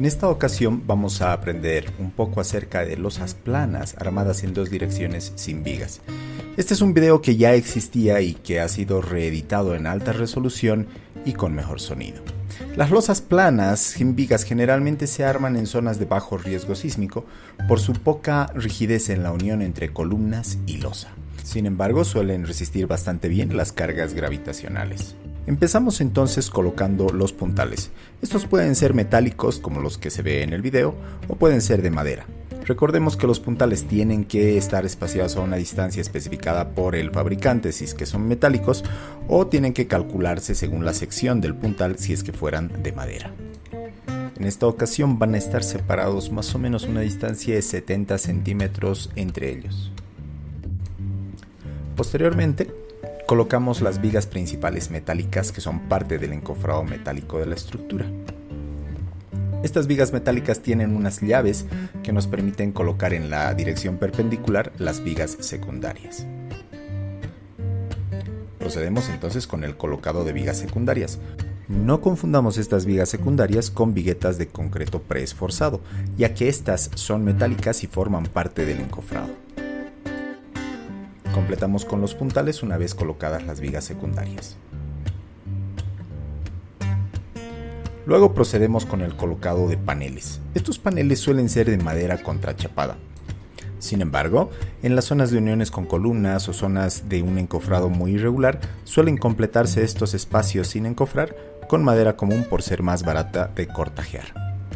En esta ocasión vamos a aprender un poco acerca de losas planas armadas en dos direcciones sin vigas. Este es un video que ya existía y que ha sido reeditado en alta resolución y con mejor sonido. Las losas planas sin vigas generalmente se arman en zonas de bajo riesgo sísmico por su poca rigidez en la unión entre columnas y losa. Sin embargo, suelen resistir bastante bien las cargas gravitacionales. Empezamos entonces colocando los puntales. Estos pueden ser metálicos como los que se ve en el video o pueden ser de madera. Recordemos que los puntales tienen que estar espaciados a una distancia especificada por el fabricante si es que son metálicos o tienen que calcularse según la sección del puntal si es que fueran de madera. En esta ocasión van a estar separados más o menos una distancia de 70 centímetros entre ellos. Posteriormente, colocamos las vigas principales metálicas que son parte del encofrado metálico de la estructura. Estas vigas metálicas tienen unas llaves que nos permiten colocar en la dirección perpendicular las vigas secundarias. Procedemos entonces con el colocado de vigas secundarias. No confundamos estas vigas secundarias con viguetas de concreto preesforzado, ya que estas son metálicas y forman parte del encofrado. Completamos con los puntales una vez colocadas las vigas secundarias. Luego procedemos con el colocado de paneles. Estos paneles suelen ser de madera contrachapada. Sin embargo, en las zonas de uniones con columnas o zonas de un encofrado muy irregular, suelen completarse estos espacios sin encofrar con madera común por ser más barata de cortajear.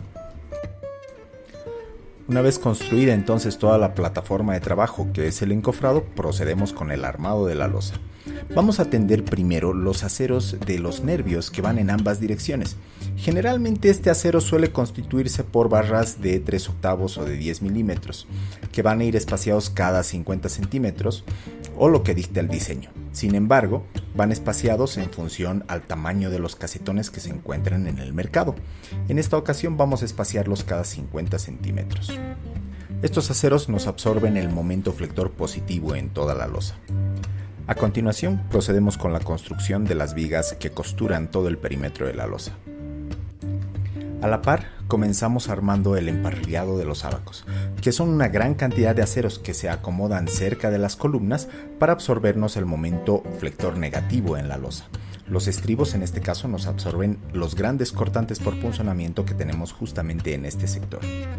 Una vez construida entonces toda la plataforma de trabajo que es el encofrado, procedemos con el armado de la losa. Vamos a tender primero los aceros de los nervios que van en ambas direcciones. Generalmente este acero suele constituirse por barras de 3/8 o de 10 milímetros, que van a ir espaciados cada 50 centímetros o lo que dicte el diseño. Sin embargo, van espaciados en función al tamaño de los casetones que se encuentran en el mercado. En esta ocasión vamos a espaciarlos cada 50 centímetros. Estos aceros nos absorben el momento flector positivo en toda la losa. A continuación, procedemos con la construcción de las vigas que costuran todo el perímetro de la losa. A la par, comenzamos armando el emparrillado de los ábacos, que son una gran cantidad de aceros que se acomodan cerca de las columnas para absorbernos el momento flector negativo en la losa. Los estribos en este caso nos absorben los grandes cortantes por punzonamiento que tenemos justamente en este sector.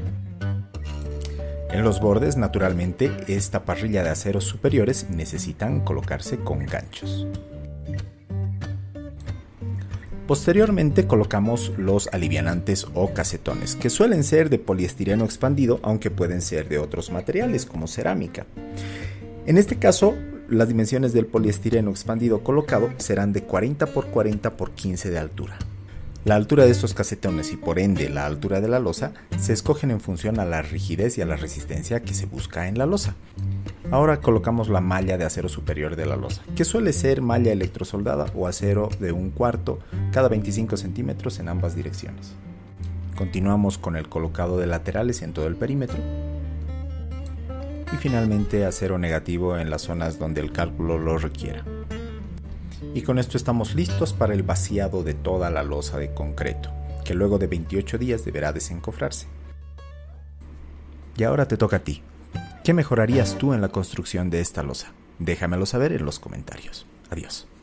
En los bordes, naturalmente, esta parrilla de aceros superiores necesitan colocarse con ganchos. Posteriormente colocamos los alivianantes o casetones, que suelen ser de poliestireno expandido, aunque pueden ser de otros materiales como cerámica. En este caso, las dimensiones del poliestireno expandido colocado serán de 40 por 40 por 15 de altura. La altura de estos casetones y por ende la altura de la losa se escogen en función a la rigidez y a la resistencia que se busca en la losa. Ahora colocamos la malla de acero superior de la losa, que suele ser malla electrosoldada o acero de 1/4 cada 25 centímetros en ambas direcciones. Continuamos con el colocado de laterales en todo el perímetro. Y finalmente acero negativo en las zonas donde el cálculo lo requiera. Y con esto estamos listos para el vaciado de toda la losa de concreto, que luego de 28 días deberá desencofrarse. Y ahora te toca a ti. ¿Qué mejorarías tú en la construcción de esta losa? Déjamelo saber en los comentarios. Adiós.